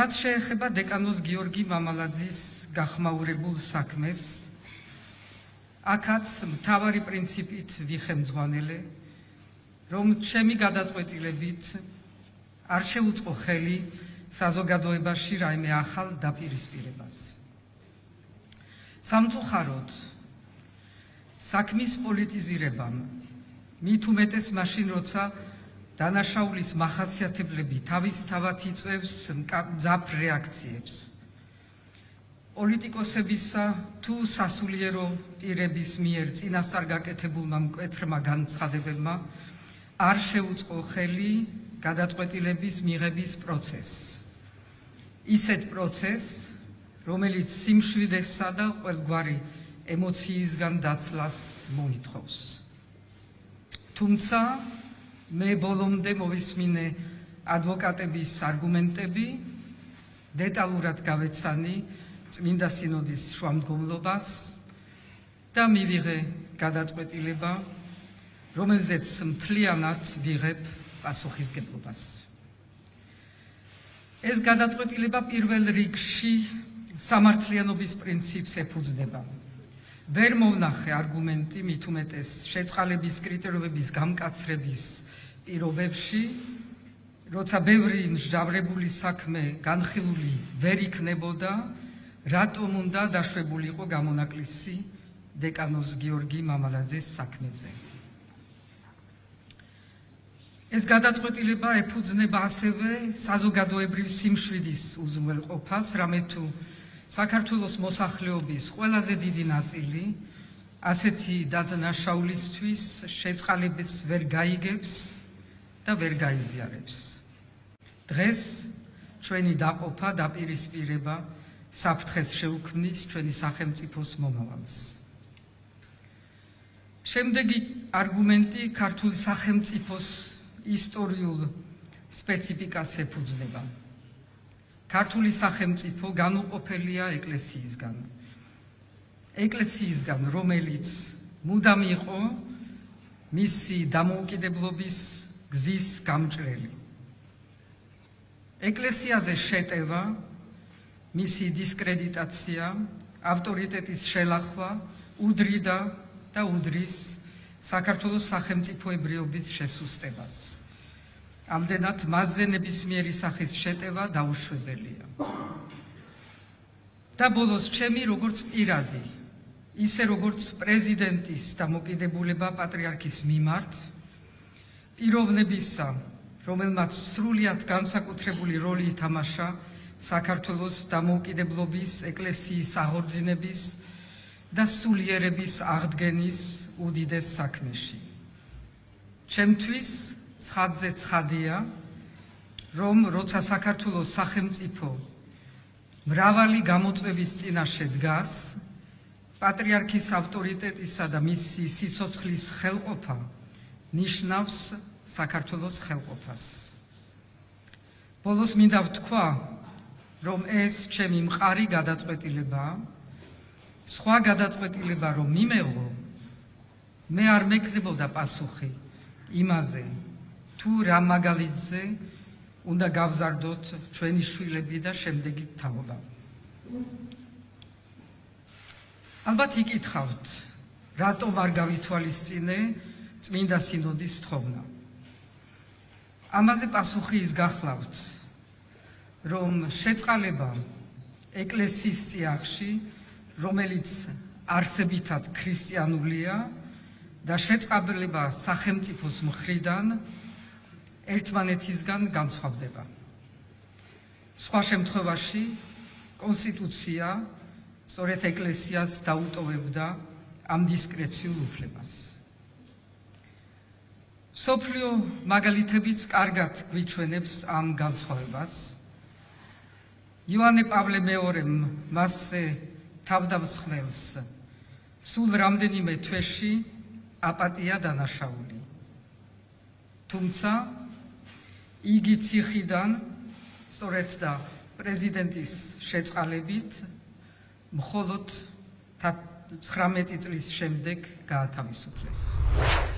რაც შეეხება დეკანოს გიორგი მამალაძის გახმაურებულ საქმეს, აქაც მთავარი პრინციპით ვიხემძღვანელე, რომ ჩემი გადაწყვეტილებით არ შეუწყო ხელი საზოგადოებაში რაიმე ახალ დაპირისპირებას. სამწუხაროდ, საქმის პოლიტიზირებამ, მით უმეტეს მაშინ, როცა დანაშაულის მახასიათებლები თავისთავად იწვევს მძაფრ რეაქციებს. პოლიტიკოსებისა თუ სასულიერო პირების მიერ წინასწარ გაკეთებულმა მკვეთრმა განცხადებებმა არ შეუწყო ხელი გადაწყვეტილების მიღების პროცესს. ისეთ პროცესს, რომელიც სიმშვიდესა და ყველგვარი ემოციისგან დაცლას მოითხოვს. თუმცა მე ბოლომდე მოვისმინე ადვოკატების არგუმენტები, დეტალურად გავეცანი წმინდა სინოდის შუამდგომლობას და მივიღე გადაწყვეტილება, რომელზეც მთლიანად ვიღებ პასუხისგებლობას. ეს გადაწყვეტილება პირველ რიგში სამართლიანობის პრინციპს ეფუძნება. ვერ მოვნახე არგუმენტი მით უმეტეს შეწყალების კრიტერიუმების გამკაცრების პირობებში, როცა ბევრი მსჯავრებული საქმე განხილული ვერ იქნებოდა, რატომ უნდა დაშვებულიყო გამონაკლისი დეკანოს გიორგი მამალაძის საქმეზე. ეს გადაწყვეტილება ეფუძნება ასევე საზოგადოებრივ სიმშვიდის უზრუნველყოფას, რამე თუ საქართველოს მოსახლეობის ყველაზე დიდი ნაწილი ასეთი დანაშაულისთვის შეწყალებას ვერ გაიგებს და ვერ გაიზიარებს. დღეს ჩვენი დაყოფა, დაპირისპირება საფრთხეს შეუქმნის ჩვენი სახელმწიფოს მომავალს. შემდეგი არგუმენტი ქართული სახელმწიფოს ისტორიულ სპეციფიკას ეფუძნება. ქართული სახელმწიფო განუყოფელია ეკლესიისგან. ეკლესიისგან, რომელიც მუდამ იყო მისი დამოუკიდებლობის გზის გამჭრელი. ეკლესიაზე შეტევა, მისი დისკრედიტაცია, ავტორიტეტის შელახვა უდრიდა და უდრის საქართველოს სახელმწიფოებრიობის შესუსტებას. ამდენად მასზე ნებისმიერი სახის შეტევა დაუშვებელია. და ბოლოს ჩემი როგორც პირადი, ისე როგორც პრეზიდენტის დამოკიდებულება პატრიარქის მიმართ, პიროვნებისა, რომელმაც სრულიად განსაკუთრებული როლი ითამაშა საქართველოს დამოუკიდებლობის, ეკლესიის აღორძინების და სულიერების აღდგენის უდიდეს საქმეში. ჩემთვის ცხადზე ცხადია, რომ როცა საქართველოს სახელმწიფო მრავალი გამოწვევის წინაშე დგას, პატრიარქის ავტორიტეტისა და მისი სიცოცხლის ხელყოფა ნიშნავს საქართველოს ხელყოფას. ბოლოს მინდა ვთქვა, რომ ეს ჩემი მყარი გადაწყვეტილებაა, სხვა გადაწყვეტილება რომ მიმეღო, მე არ მექნებოდა პასუხი იმაზე, თუ რა მაგალითზე უნდა გავზარდოთ ჩვენი შვილები და შემდეგი თაობა. ალბათ იკითხავთ, რატომ არ გავითვალისწინე წმინდა სინოდის თხოვნა. ამაზე პასუხი ის გახლავთ, რომ შეწყალება ეკლესიის წიაღში, რომელიც არსებითად ქრისტიანულია და შეწყალება სახელმწიფოს მხრიდან ერთმანეთისგან განსხვავდება. სხვა შემთხვევაში კონსტიტუცია სწორედ ეკლესიას დაუტოვებდა ამ დისკრეციულ უფლებას. მსოფლიო მაგალითებიც კარგად გვიჩვენებს ამ განსხვავებას. იოანე პავლე მეორემ მასზე თავდამსხმელს სულ რამდენიმე თვეში აპატია დანაშაული. თუმცა იგი ციხიდან სწორედ და პრეზიდენტის შეწყალებით მხოლოდ 19 წლის შემდეგ გაათავისუფლეს.